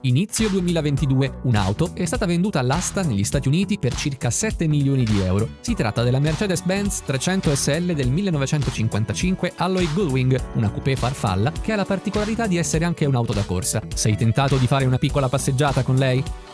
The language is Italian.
Inizio 2022, un'auto è stata venduta all'asta negli Stati Uniti per circa 7 milioni di euro. Si tratta della Mercedes-Benz 300 SL del 1955 Alloy Gullwing, una coupé farfalla che ha la particolarità di essere anche un'auto da corsa. Sei tentato di fare una piccola passeggiata con lei?